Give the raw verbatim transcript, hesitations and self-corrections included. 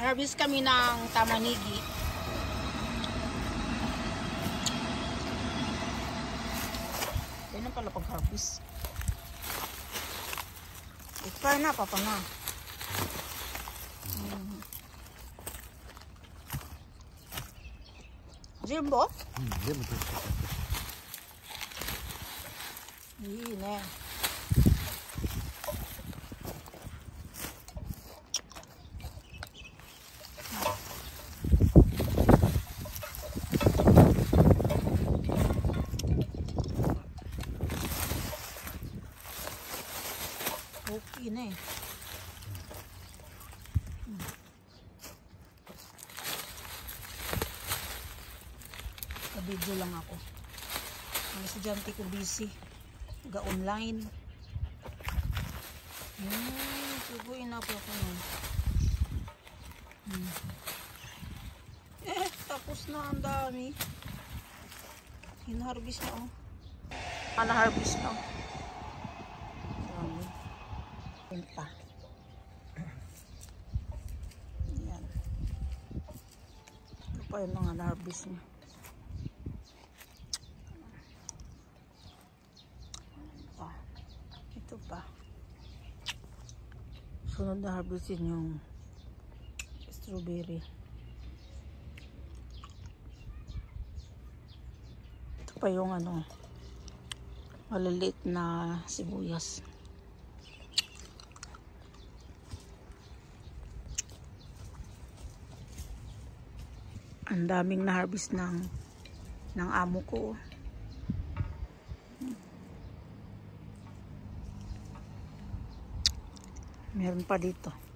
Harvest kami ng tamanigi. Yan na pala pag-harvest. Ikaw na, papa na. Hmm. Jimbo? Hmm, jimbo. Iyi ne? Okay na eh. Hmm. Ka-video lang ako. Ang estudyante ko busy. Ga-online. Hmm, subuin na po ako nun. Hmm. Eh, tapos na ang dami. Hina-harvest na oh. Ana-harvest na oh. Dami. Yan pa. Yan. Ito pa yung mga na-harvest niya. Ito pa. Sunod na harvestin yung strawberry. Ito pa yung ano, maliliit na sibuyas. Ang daming na harvest ng ng amo ko. Meron pa dito.